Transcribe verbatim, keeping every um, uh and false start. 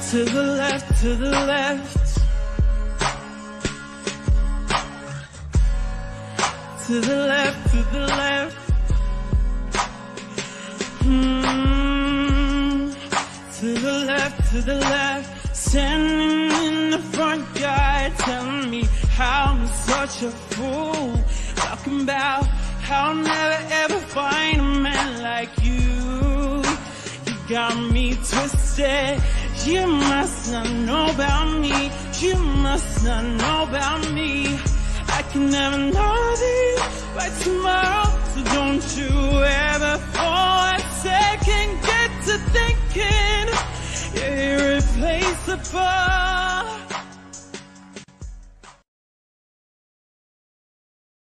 To the left, to the left. To the left, to the left. Mm. To the left, to the left. Standing in the front yard, telling me how I'm such a fool. Talking about how I'll never ever find a man like you. You got me twisted. You must not know about me. You must not know about me. I can never know thee by tomorrow. So don't you ever for a second get to thinking you're irreplaceable.